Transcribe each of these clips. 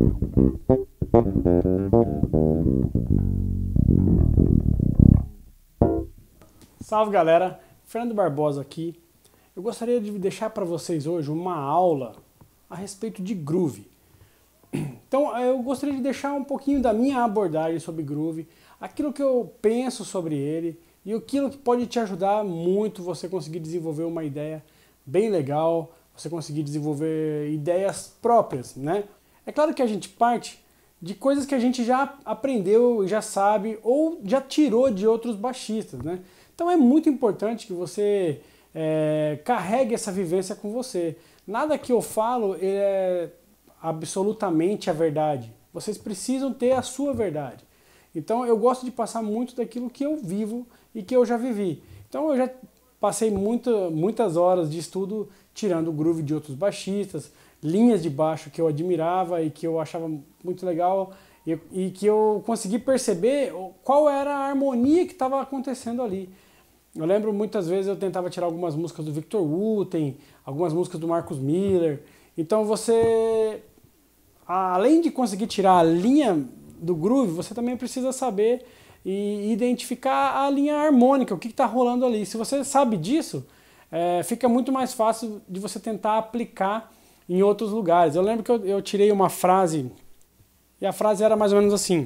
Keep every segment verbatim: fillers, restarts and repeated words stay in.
Salve galera, Fernando Barbosa aqui. Eu gostaria de deixar para vocês hoje uma aula a respeito de groove. Então eu gostaria de deixar um pouquinho da minha abordagem sobre groove, aquilo que eu penso sobre ele e aquilo que pode te ajudar muito você conseguir desenvolver uma ideia bem legal, você conseguir desenvolver ideias próprias, né? É claro que a gente parte de coisas que a gente já aprendeu, já sabe ou já tirou de outros baixistas, né? Então é muito importante que você é, carregue essa vivência com você. Nada que eu falo é absolutamente a verdade. Vocês precisam ter a sua verdade. Então eu gosto de passar muito daquilo que eu vivo e que eu já vivi. Então eu já passei muita, muitas horas de estudo tirando o groove de outros baixistas, linhas de baixo que eu admirava e que eu achava muito legal e, e que eu consegui perceber qual era a harmonia que estava acontecendo ali. Eu lembro muitas vezes eu tentava tirar algumas músicas do Victor Wooten, algumas músicas do Marcus Miller. Então você, além de conseguir tirar a linha do groove, você também precisa saber e identificar a linha harmônica, o que está rolando ali. Se você sabe disso, é, fica muito mais fácil de você tentar aplicar em outros lugares. Eu lembro que eu, eu tirei uma frase, e a frase era mais ou menos assim.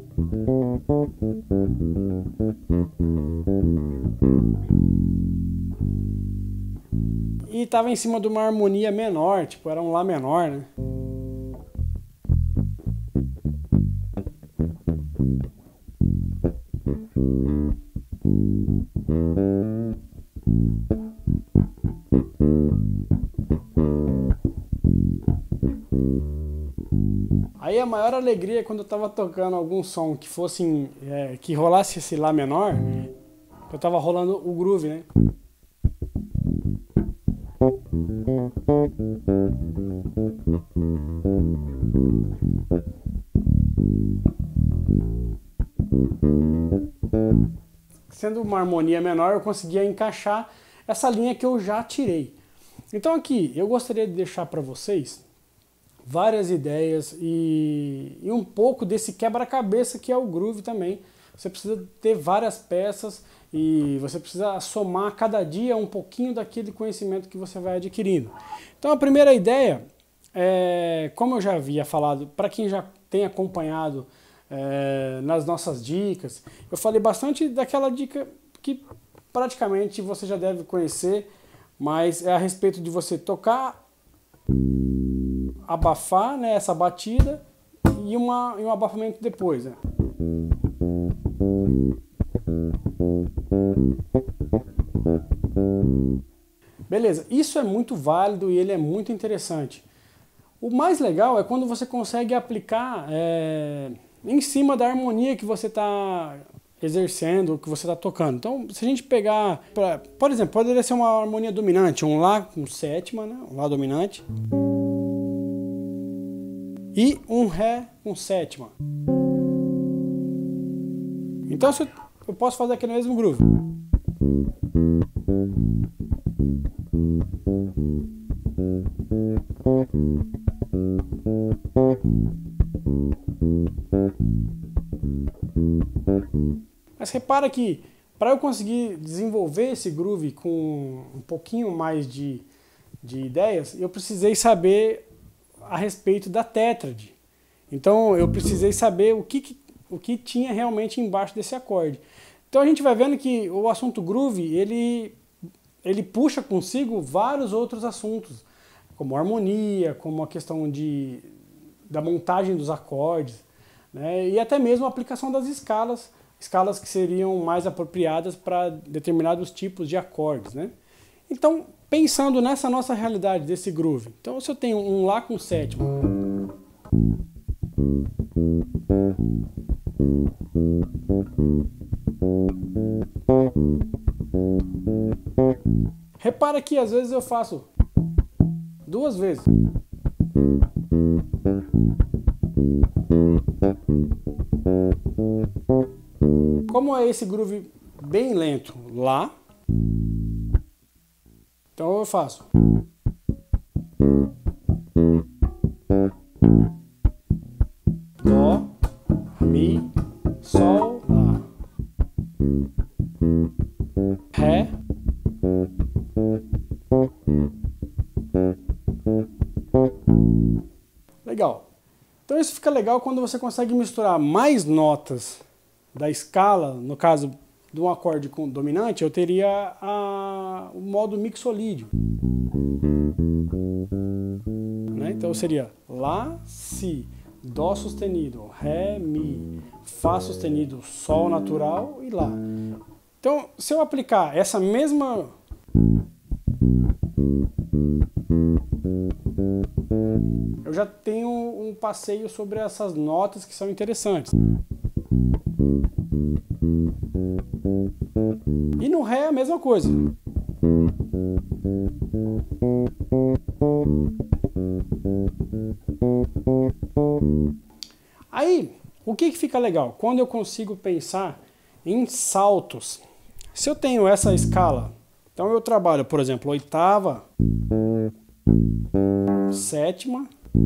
E estava em cima de uma harmonia menor, tipo, era um Lá menor, né? Aí a maior alegria é quando eu estava tocando algum som que fosse, é, que rolasse esse Lá menor, eu estava rolando o groove, né? Sendo uma harmonia menor, eu conseguia encaixar essa linha que eu já tirei. Então aqui, eu gostaria de deixar para vocês várias ideias e, e um pouco desse quebra-cabeça que é o groove também. Você precisa ter várias peças e você precisa somar cada dia um pouquinho daquele conhecimento que você vai adquirindo. Então a primeira ideia, é, como eu já havia falado, para quem já tem acompanhado é, nas nossas dicas, eu falei bastante daquela dica que praticamente você já deve conhecer, mas é a respeito de você tocar, abafar, né, essa batida e, uma, e um abafamento depois, né? Beleza, isso é muito válido e ele é muito interessante. O mais legal é quando você consegue aplicar é, em cima da harmonia que você está exercendo, que você está tocando. Então, se a gente pegar, pra, por exemplo, poderia ser uma harmonia dominante, um Lá com sétima, né, um Lá dominante, e um Ré com sétima. Então eu posso fazer aqui no mesmo groove. Mas repara que para eu conseguir desenvolver esse groove com um pouquinho mais de, de ideias, eu precisei saber a respeito da tétrade. Então eu precisei saber o que, o que tinha realmente embaixo desse acorde. Então a gente vai vendo que o assunto groove, ele, ele puxa consigo vários outros assuntos, como harmonia, como a questão de, da montagem dos acordes, né, e até mesmo a aplicação das escalas, escalas que seriam mais apropriadas para determinados tipos de acordes, né? Então, pensando nessa nossa realidade desse groove, então se eu tenho um Lá com sétima, repara que às vezes eu faço duas vezes. Como é esse groove bem lento, Lá, então eu faço. Legal. Então isso fica legal quando você consegue misturar mais notas da escala, no caso de um acorde com dominante, eu teria a, o modo mixolídio. Né? Então seria Lá, Si, Dó sustenido, Ré, Mi, Fá sustenido, Sol natural e Lá. Então, se eu aplicar essa mesma... eu já tenho um passeio sobre essas notas que são interessantes. E no Ré é a mesma coisa. Aí, o que que fica legal? Quando eu consigo pensar em saltos. Se eu tenho essa escala, então eu trabalho, por exemplo, oitava, sétima,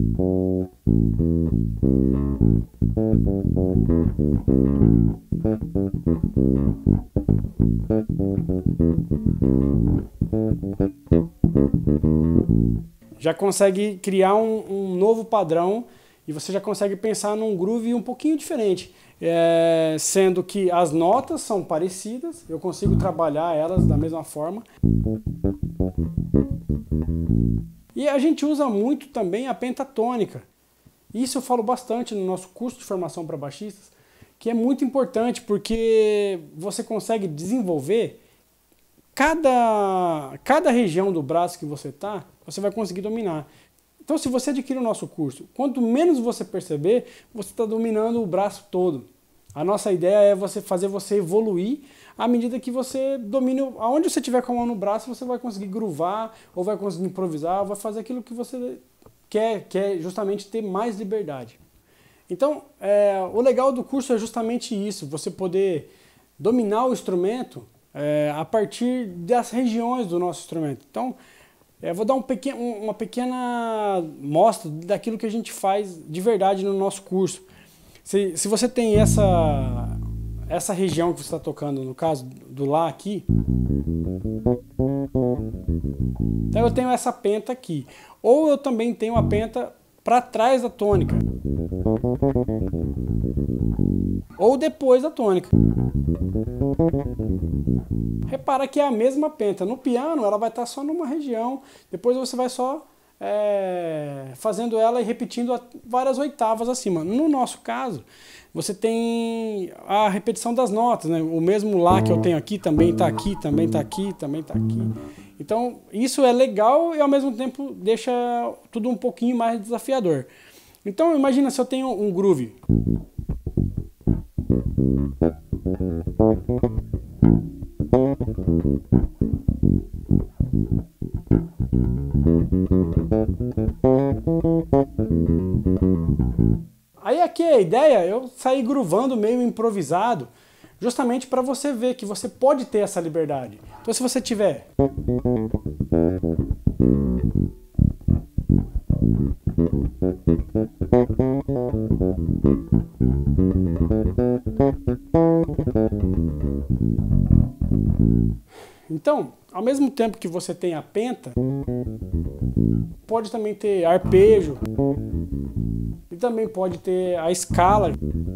já consegue criar um, um novo padrão e você já consegue pensar num groove um pouquinho diferente. É, sendo que as notas são parecidas, eu consigo trabalhar elas da mesma forma. E a gente usa muito também a pentatônica. Isso eu falo bastante no nosso curso de formação para baixistas, que é muito importante porque você consegue desenvolver cada, cada região do braço que você está, você vai conseguir dominar. Então, se você adquirir o nosso curso, quanto menos você perceber, você está dominando o braço todo. A nossa ideia é você fazer você evoluir à medida que você domine. Aonde você tiver com a mão no braço, você vai conseguir groovar, ou vai conseguir improvisar, ou vai fazer aquilo que você quer, que é justamente ter mais liberdade. Então, é, o legal do curso é justamente isso, você poder dominar o instrumento é, a partir das regiões do nosso instrumento. Então, eu vou dar um pequeno, uma pequena mostra daquilo que a gente faz de verdade no nosso curso. Se, se você tem essa, essa região que você está tocando, no caso do Lá aqui, então eu tenho essa penta aqui. Ou eu também tenho a penta para trás da tônica. Ou depois da tônica. Repara que é a mesma penta. No piano ela vai estar só numa região, depois você vai só é, fazendo ela e repetindo várias oitavas acima. No nosso caso, você tem a repetição das notas, né? O mesmo Lá que eu tenho aqui também está aqui, também está aqui, também está aqui. Então isso é legal e ao mesmo tempo deixa tudo um pouquinho mais desafiador. Então imagina se eu tenho um groove. Aí aqui a ideia é eu sair groovando meio improvisado, justamente para você ver que você pode ter essa liberdade. Então se você tiver então, ao mesmo tempo que você tem a penta, pode também ter arpejo e também pode ter a escala.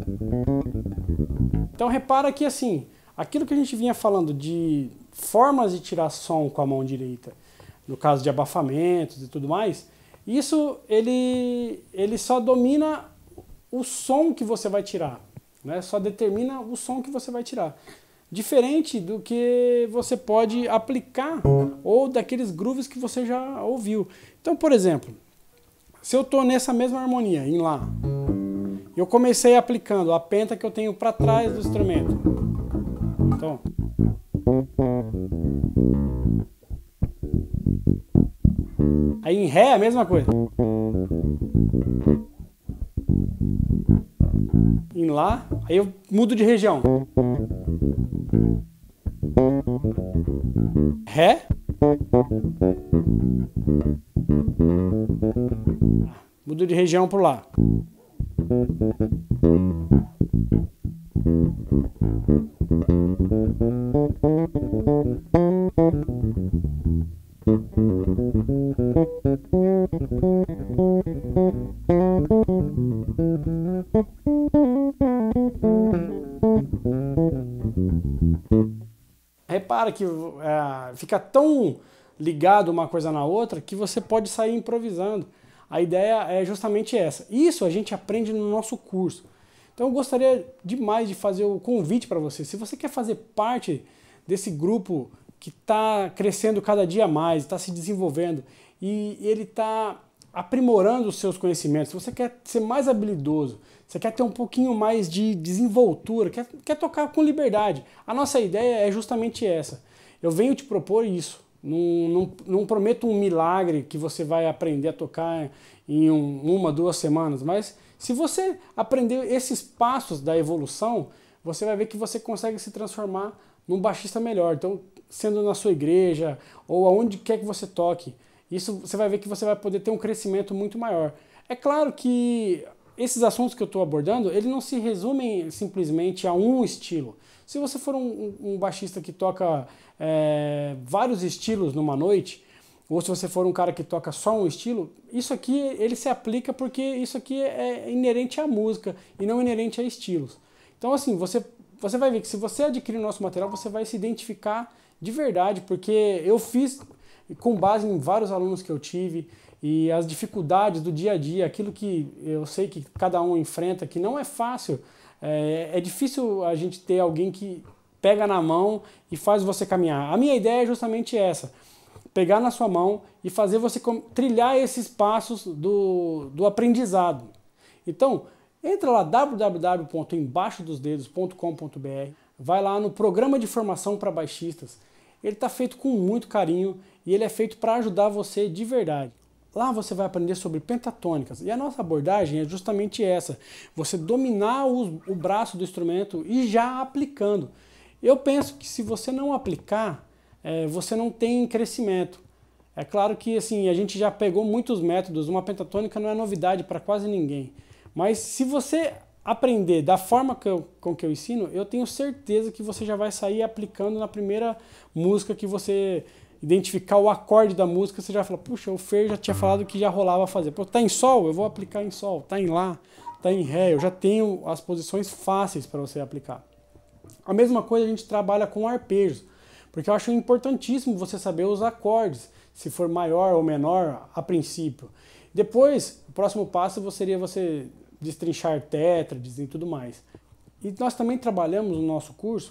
Então repara que assim, aquilo que a gente vinha falando de formas de tirar som com a mão direita, no caso de abafamentos e tudo mais, isso ele, ele só domina o som que você vai tirar, né? Só determina o som que você vai tirar. Diferente do que você pode aplicar ou daqueles grooves que você já ouviu. Então, por exemplo, se eu estou nessa mesma harmonia, em Lá, eu comecei aplicando a penta que eu tenho para trás do instrumento. Então, aí em Ré é a mesma coisa. Em Lá, aí eu mudo de região. Ré. Mudo de região pro Lá. para, que é, fica tão ligado uma coisa na outra que você pode sair improvisando. A ideia é justamente essa. Isso a gente aprende no nosso curso. Então eu gostaria demais de fazer o convite para você. Se você quer fazer parte desse grupo que está crescendo cada dia mais, está se desenvolvendo e ele está aprimorando os seus conhecimentos, se você quer ser mais habilidoso, você quer ter um pouquinho mais de desenvoltura, quer, quer tocar com liberdade, a nossa ideia é justamente essa. Eu venho te propor isso. Não, não, não prometo um milagre que você vai aprender a tocar em um, uma, duas semanas, mas se você aprender esses passos da evolução, você vai ver que você consegue se transformar num baixista melhor. Então, sendo na sua igreja ou aonde quer que você toque, isso você vai ver que você vai poder ter um crescimento muito maior. É claro que esses assuntos que eu estou abordando, eles não se resumem simplesmente a um estilo. Se você for um, um baixista que toca é, vários estilos numa noite, ou se você for um cara que toca só um estilo, isso aqui ele se aplica porque isso aqui é inerente à música e não inerente a estilos. Então assim, você, você vai ver que se você adquirir o nosso material, você vai se identificar de verdade, porque eu fiz com base em vários alunos que eu tive e as dificuldades do dia a dia, aquilo que eu sei que cada um enfrenta, que não é fácil. É, é difícil a gente ter alguém que pega na mão e faz você caminhar. A minha ideia é justamente essa, pegar na sua mão e fazer você trilhar esses passos do, do aprendizado. Então, entra lá w w w ponto embaixo dos dedos ponto com ponto b r, vai lá no programa de formação para baixistas. Ele está feito com muito carinho e ele é feito para ajudar você de verdade. Lá você vai aprender sobre pentatônicas e a nossa abordagem é justamente essa, você dominar o, o braço do instrumento e já aplicando. Eu penso que se você não aplicar, é, você não tem crescimento. É claro que assim, a gente já pegou muitos métodos, uma pentatônica não é novidade para quase ninguém, mas se você aprender da forma que eu, com que eu ensino, eu tenho certeza que você já vai sair aplicando na primeira música que você identificar o acorde da música, você já fala, puxa, o Fer já tinha falado que já rolava fazer. Pô, tá em sol? Eu vou aplicar em sol. Tá em lá? Tá em ré? Eu já tenho as posições fáceis para você aplicar. A mesma coisa a gente trabalha com arpejos, porque eu acho importantíssimo você saber os acordes, se for maior ou menor a princípio. Depois, o próximo passo seria você destrinchar tétrades e tudo mais. E nós também trabalhamos no nosso curso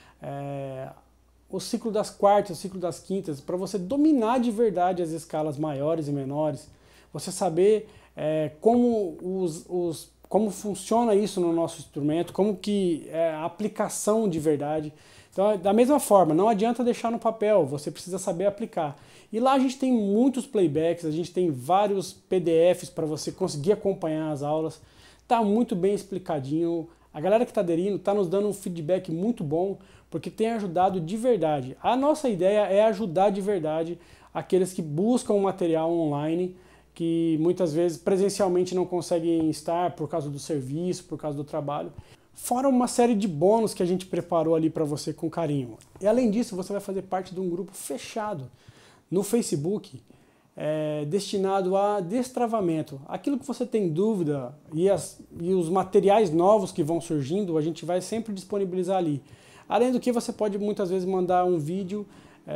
é, o ciclo das quartas, o ciclo das quintas, para você dominar de verdade as escalas maiores e menores, você saber é, como, os, os, como funciona isso no nosso instrumento, como que é a aplicação de verdade. Então, da mesma forma, não adianta deixar no papel, você precisa saber aplicar. E lá a gente tem muitos playbacks, a gente tem vários P D Fs para você conseguir acompanhar as aulas. Está muito bem explicadinho. A galera que está aderindo está nos dando um feedback muito bom, porque tem ajudado de verdade. A nossa ideia é ajudar de verdade aqueles que buscam um material online, que muitas vezes presencialmente não conseguem estar por causa do serviço, por causa do trabalho. Fora uma série de bônus que a gente preparou ali para você com carinho. E além disso, você vai fazer parte de um grupo fechado no Facebook, É, destinado a destravamento. Aquilo que você tem dúvida e, as, e os materiais novos que vão surgindo, a gente vai sempre disponibilizar ali. Além do que, você pode muitas vezes mandar um vídeo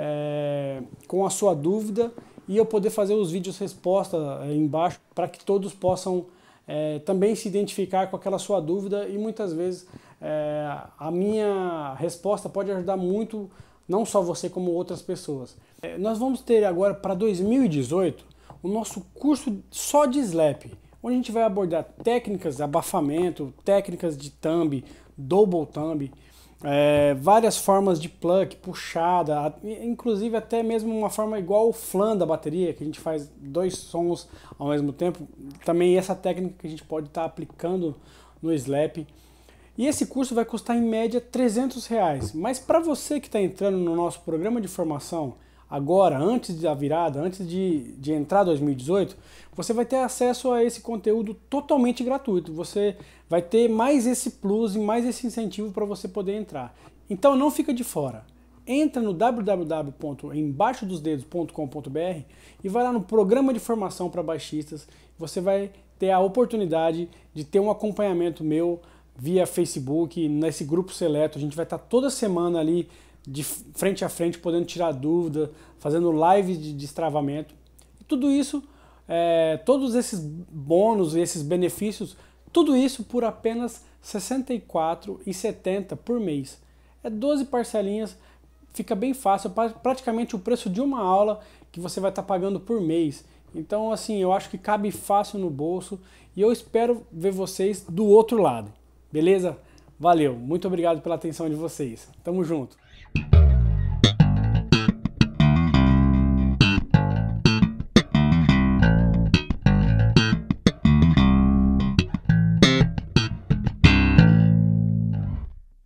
é, com a sua dúvida e eu poder fazer os vídeos resposta é, embaixo para que todos possam é, também se identificar com aquela sua dúvida e muitas vezes é, a minha resposta pode ajudar muito não só você, como outras pessoas. É, nós vamos ter agora, para dois mil e dezoito, o nosso curso só de slap, onde a gente vai abordar técnicas de abafamento, técnicas de thumb, double thumb, é, várias formas de pluck, puxada, inclusive até mesmo uma forma igual o flan da bateria, que a gente faz dois sons ao mesmo tempo. Também essa técnica que a gente pode estar aplicando no slap. E esse curso vai custar em média trezentos reais, mas para você que está entrando no nosso programa de formação agora, antes da virada, antes de, de entrar dois mil e dezoito, você vai ter acesso a esse conteúdo totalmente gratuito. Você vai ter mais esse plus e mais esse incentivo para você poder entrar. Então não fica de fora. Entra no w w w ponto embaixo dos dedos ponto com ponto b r e vai lá no programa de formação para baixistas. Você vai ter a oportunidade de ter um acompanhamento meu via Facebook, nesse grupo seleto. A gente vai estar toda semana ali de frente a frente, podendo tirar dúvida, fazendo live de destravamento. E tudo isso, é, todos esses bônus e esses benefícios, tudo isso por apenas sessenta e quatro reais e setenta centavos por mês. É doze parcelinhas, fica bem fácil, praticamente o preço de uma aula que você vai estar pagando por mês. Então, assim, eu acho que cabe fácil no bolso e eu espero ver vocês do outro lado. Beleza? Valeu, muito obrigado pela atenção de vocês. Tamo junto.